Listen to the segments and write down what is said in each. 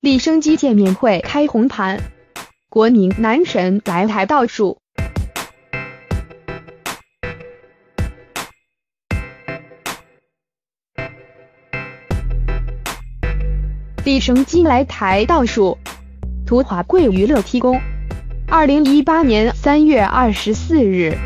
李昇基见面会开红盘，国民男神来台倒数。李昇基来台倒数，图华贵娱乐提供。2018年3月24日。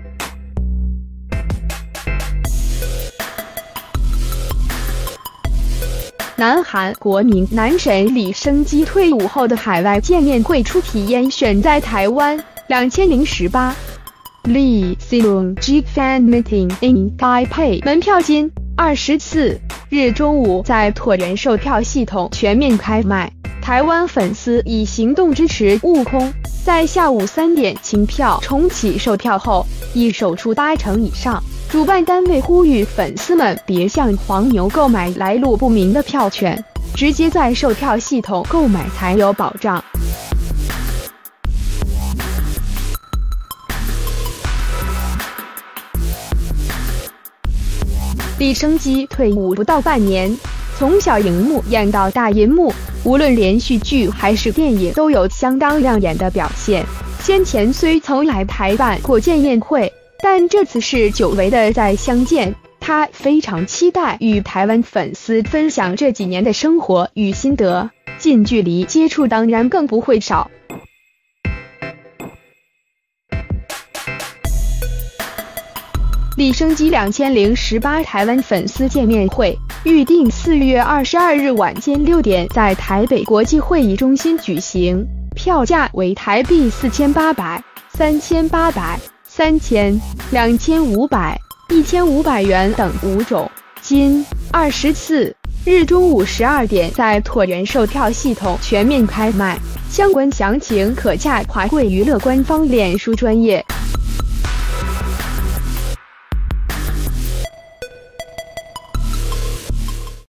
南韩国民男神李昇基退伍后的海外见面会初体验选在台湾。2018李昇基 Fan Meeting 开配门票金24日中午在椭圆售票系统全面开卖，台湾粉丝以行动支持悟空，在下午3点清票重启售票后，已售出80%以上。主办单位呼吁粉丝们别向黄牛购买来路不明的票券，直接在售票系统购买才有保障。李昇基退伍不到半年，从小荧幕演到大银幕，无论连续剧还是电影都有相当亮眼的表现。先前虽曾来台办过见面会，但这次是久违的再相见，他非常期待与台湾粉丝分享这几年的生活与心得，近距离接触当然更不会少。李昇基2018台湾粉丝见面会预定4月22日晚间6点在台北国际会议中心举行，票价为台币4800、3800、3000、2500、1500元等5种。今24日中午12点在椭圆售票系统全面开卖，相关详情可洽华贵娱乐官方脸书专页。